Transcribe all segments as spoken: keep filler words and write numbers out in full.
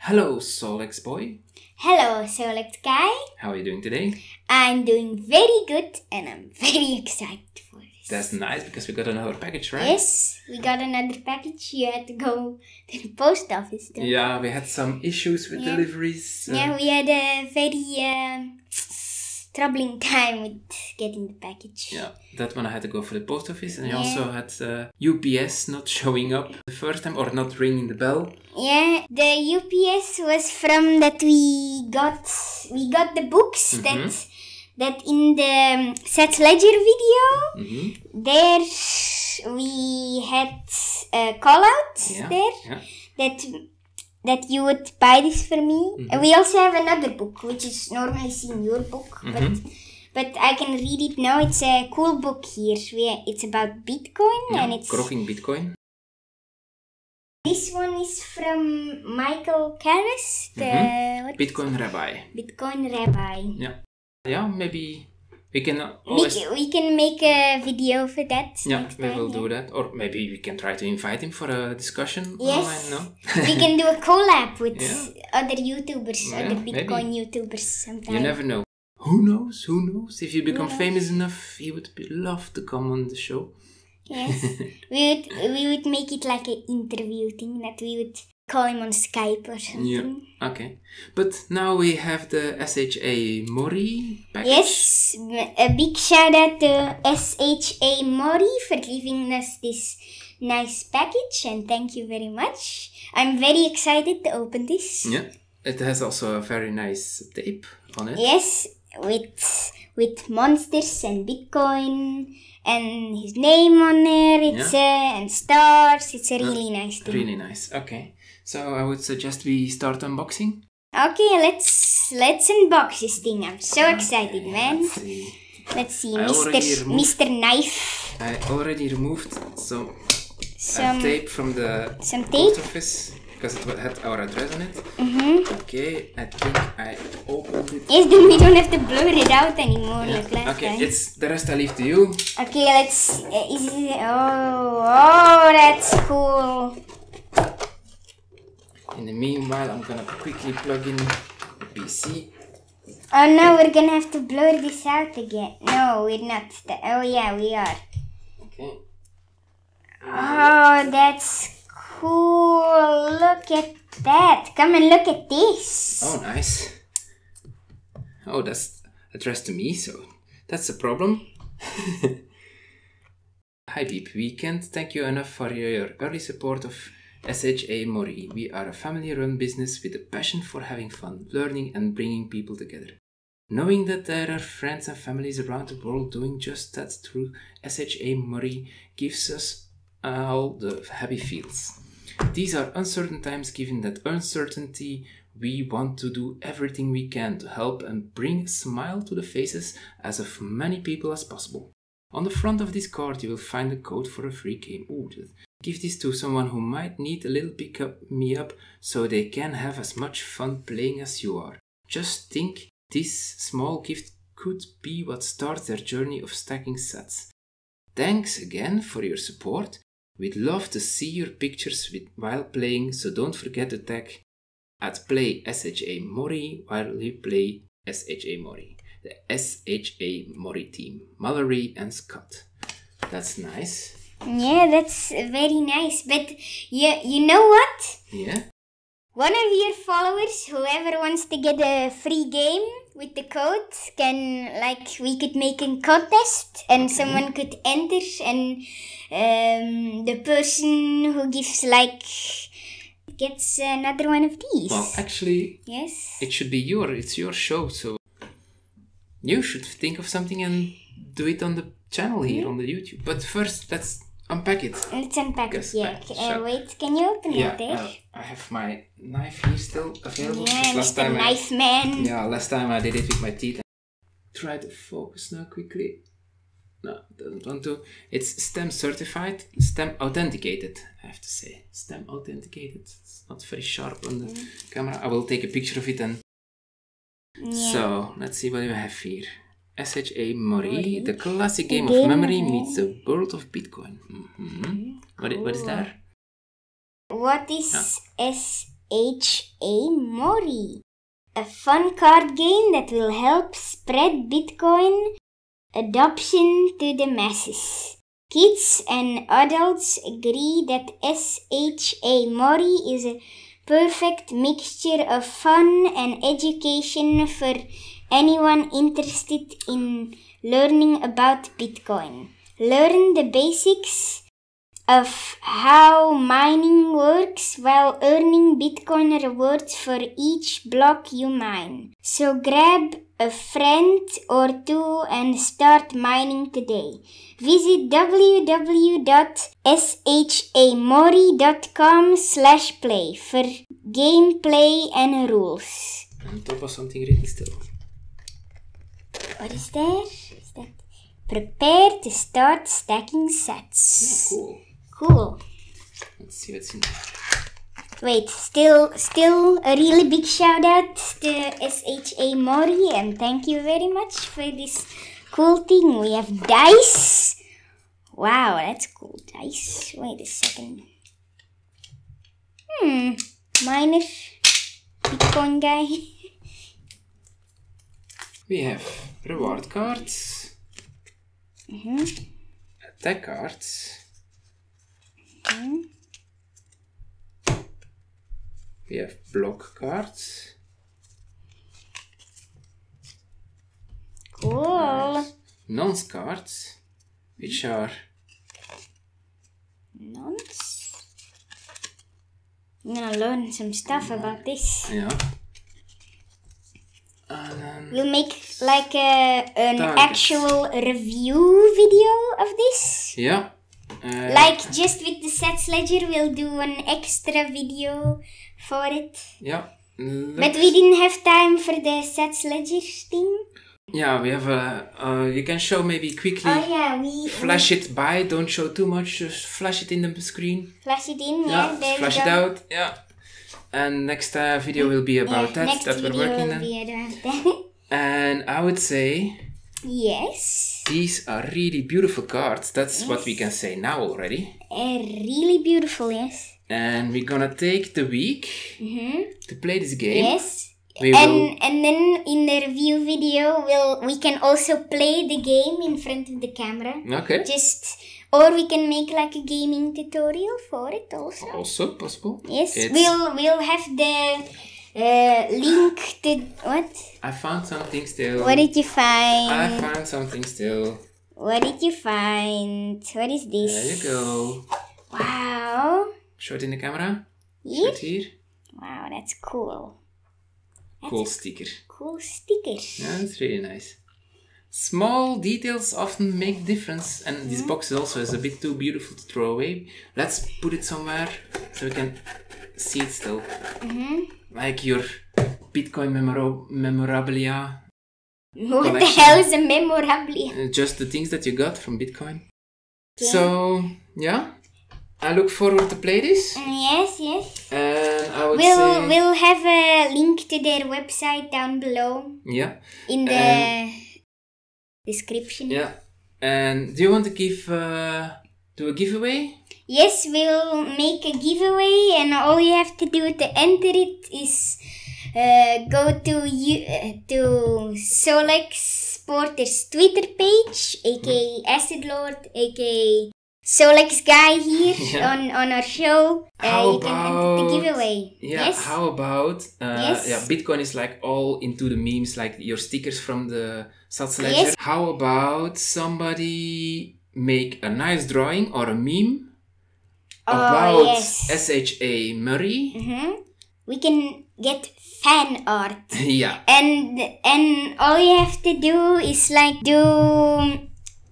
Hello, Solex boy. Hello, Solex guy. How are you doing today? I'm doing very good and I'm very excited for this. That's nice because we got another package, right? Yes, we got another package. You had to go to the post office though. Yeah, we had some issues with Yeah. deliveries. uh, Yeah, we had a very um, troubling time with getting the package. Yeah, that one I had to go for the post office, and I Yeah. also had uh, U P S not showing up the first time or not ringing the bell. Yeah, the U P S was from that we got we got the books Mhm. that that in the um, Seth Ledger video Mm-hmm. there we had a call out Yeah, there yeah. that that you would buy this for me. Mhm. And we also have another book which is normally seen your book, Mhm. but but I can read it now. It's a cool book here. We, it's about Bitcoin Yeah, and it's grokking Bitcoin. this one is from Michael Karras, the Mhm. what? Bitcoin Rabbi. Bitcoin Rabbi. Yeah, yeah. Maybe we can We, always. ca- we can make a video for that. Yeah, next we time, will yeah. do that, or maybe we can try to invite him for a discussion Yes. online. No. We can do a collab with Yeah. other YouTubers, Yeah, other maybe. Bitcoin YouTubers sometime. You never know. Who knows? Who knows? If you become knows? famous enough, he would be, love to come on the show. Yes. we would we would make it like an interview thing that we would call him on Skype or something. Okay. But now we have the S H A Mori package. Yes, a big shout out to S H A Mori for giving us this nice package and thank you very much. I'm very excited to open this. Yeah. It has also a very nice tape on it. Yes, with with monsters and Bitcoin and his name on there. It's uh, and stars. It's a really nice thing. Really nice. Okay. So I would suggest we start unboxing. Okay, let's let's unbox this thing. I'm so excited, man. Let's see. Let's see, I Mister already removed- Mister Knife. I already removed some uh, Some tape from the some post tape. office because it had our address on it. Mm-hmm. Okay, I think I opened it. Yes, then we don't have to blur it out anymore like last Okay, time. it's the rest I leave to you. Okay, let's. Uh, is it, oh, oh, that's cool. In the meanwhile, I'm gonna quickly plug in the P C. Oh no, we're gonna have to blur this out again. No, we're not. Th- oh yeah, we are. Okay. Oh, that's cool. Look at that. Come and look at this. Oh, nice. Oh, that's addressed to me, so that's a problem. Hi, Beep Weekend. Thank you enough for your early support of S H A Mori. We are a family-run business with a passion for having fun, learning, and bringing people together. Knowing that there are friends and families around the world doing just that through S H A Mori gives us all the happy feels. These are uncertain times. Given that uncertainty, we want to do everything we can to help and bring a smile to the faces as of many people as possible. On the front of this card you will find a code for a free game. Ooh, give this to someone who might need a little pick up me up so they can have as much fun playing as you are. Just think, this small gift could be what starts their journey of stacking sets. Thanks again for your support. We'd love to see your pictures with, while playing, so don't forget to tag at play S H A Mori while you play S H A Mori. The S H A Mori team, Mallory and Scott. That's nice. Yeah, that's very nice. But you, you know what? Yeah? One of your followers, whoever wants to get a free game with the code, can, like, we could make a contest and someone could enter and um, the person who gives, like, gets another one of these. Well, actually, Yes. it should be your, it's your show, so you should think of something and do it on the channel here on the YouTube. But first, let's unpack it. Let's unpack it, Yes, yeah. I- Uh, sure. wait, can you open Yeah, it there? uh, I have my knife here still available. yeah, because Mister I, Knife Man. yeah, last time I did it with my teeth. Try to focus now quickly. No, it doesn't want to. It's STEM certified, STEM authenticated, I have to say. STEM authenticated. It's not very sharp on the Mm. camera. I will take a picture of it and... Yeah. So, let's see what we have here. S H A Mori, Mori. the classic game, game of memory of meets the world of Bitcoin. Mm-hmm. What, i- what is Cool. that? What is S H A Mori, a fun card game that will help spread Bitcoin adoption to the masses. Kids and adults agree that S H A Mori is a perfect mixture of fun and education for anyone interested in learning about Bitcoin. Learn the basics of how mining works while earning Bitcoin rewards for each block you mine. So grab a friend or two and start mining today. Visit w w w dot shamori.com slash play for gameplay and rules. On top of something written still. What is there? Is that prepare to start stacking sets. Oh, cool. Cool. Let's see what's in there. Wait, still, still a really big shout out to S H A Mori, and thank you very much for this cool thing. We have dice. Wow, that's cool. Dice. Wait a second. Hmm. Miner. Bitcoin guy. We have reward cards. Mm-hmm. Attack cards. Mm-hmm. We have block cards. Cool. Nonce cards, which are Nonce. I'm gonna learn some stuff about this. yeah. And then We'll make like a, an Targets. actual review video of this. yeah. Uh, Like just with the Sets Ledger, we'll do an extra video for it. yeah. But we didn't have time for the Sets Ledger thing. Yeah, we have a. Uh, you can show maybe quickly. Oh yeah, we Flash it by. Don't show too much. Just flash it in the screen. flash it in. Yeah, Yeah, there flash we it go. out. Yeah. And next uh, video will be about Yeah, that. next that we're video working will on. be about that. And I would say Yes, these are really beautiful cards. That's what we can say now already. uh, really beautiful. Yes. And we're gonna take the week Mm-hmm. to play this game. Yes. We and will. and then in the review video, we'll we can also play the game in front of the camera. Okay. Just or we can make like a gaming tutorial for it also. Also possible. Yes, It's- we'll we'll have the uh, link to what? I found something still. What did you I find? found something still. What did you find? What is this? There you go. Wow. Show it in the camera. Show Yeah. it here. Wow, that's cool. Cool sticker. Cool stickers. Yeah, it's really nice. Small details often make difference, and this box also is a bit too beautiful to throw away. Let's put it somewhere so we can see it still. Mm-hmm. Like your Bitcoin memora- memorabilia. What the Collection. hell is a memorabilia? Uh, just the things that you got from Bitcoin. So, yeah. I look forward to play this. Yes, yes. And I would We'll say... we'll have a link to their website down below Yeah. in the And- description. Yeah. And do you want to give... Uh, do a giveaway? Yes, we'll make a giveaway, and all you have to do to enter it is uh, go to you uh, to Solex Porter's Twitter page, aka Acid Lord, aka Solex guy here Yeah. on, on our show. Uh, How you can enter about- the giveaway. Yeah, Yes. how about... Uh, Yes. Yeah, Bitcoin is like all into the memes, like your stickers from the Sats Ledger. Yes. How about somebody make a nice drawing or a meme Oh, about yes. S H A Murray? Mm-hmm. We can get fan art. Yeah. And and all you have to do is like do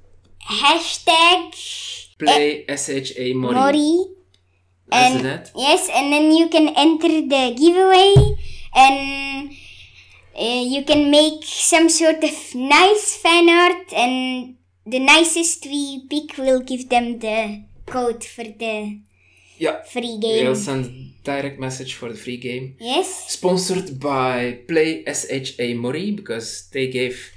hashtag Play S H A Mori. Mori. That's And that. yes, and then you can enter the giveaway, and uh, you can make some sort of nice fan art, and the nicest we pick will give them the code for the Yeah. free game. We'll send a direct message for the free game. Yes. Sponsored by Play S H A Mori, because they gave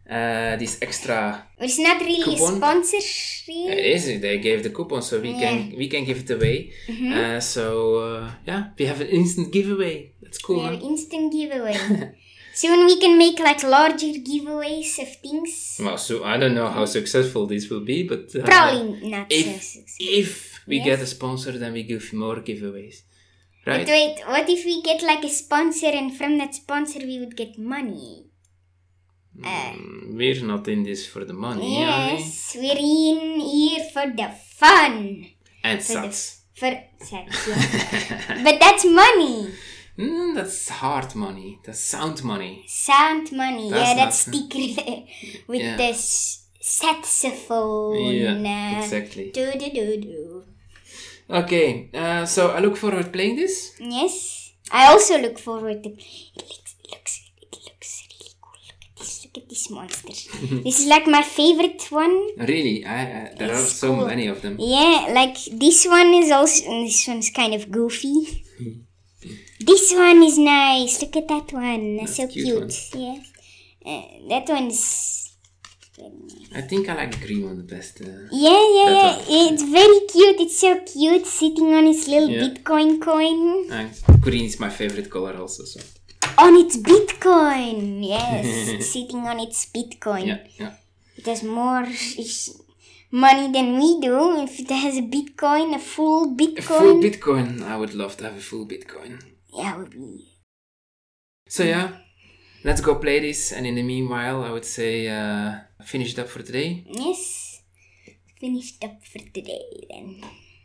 uh, this extra. It's not really coupon. a sponsor, really. It is. They gave the coupon, so we Yeah. can we can give it away. Mhm. Uh, so uh, yeah, we have an instant giveaway. That's cool, We have huh? instant giveaway. Soon we can make like larger giveaways of things. Well, so I don't know how successful this will be, but uh, Probably not so if successful. if we Yes. get a sponsor, then we give more giveaways, right? But wait, what if we get like a sponsor and from that sponsor we would get money? Uh, Mm, we're not in this for the money, are we? yes, we're in here for the fun. And For the sats. For sats, yeah. But that's money. Mm, that's hard money. That's sound money. Sound money. That's yeah, not- that sticker with Yeah. the s- saxophone. Yeah, uh, exactly. Do do do do. Okay, uh, so I look forward to playing this. Yes. I also look forward to. It looks. It looks. It looks really cool. Look at this. Look at this monster. This is like my favorite one. Really, I, I, there are It's so cool. many of them. Yeah, like this one is also. This one's kind of goofy. This one is nice. Look at that one. That's so a cute cute. one. Yes. Uh, that one's. I think I like the green one the best. Uh, Yeah, yeah, That yeah. It's very cute. It's so cute sitting on its little Yeah. Bitcoin coin. uh, green is my favorite color also. So On its Bitcoin. Yes. Sitting on its Bitcoin. yeah, yeah. It has more is- money than we do. If it has a Bitcoin, a full Bitcoin. A full Bitcoin. I would love to have a full Bitcoin. Yeah, it would be. So yeah, let's go play this. And in the meanwhile, I would say uh, finish it up for today. Yes. Finished up for today then.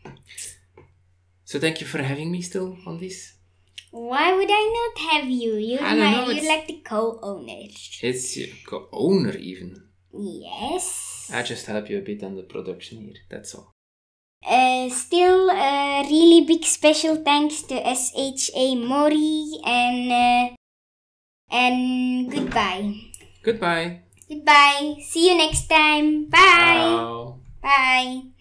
So thank you for having me still on this. Why would I not have you? You're, I don't my, know, you're it's- like the co-owner. It's your co-owner even. Yes. I just help you a bit on the production here. That's all. Uh, still, a really big special thanks to S H A Mori and uh, and goodbye. Goodbye. Goodbye. See you next time. Bye. Ciao. Bye.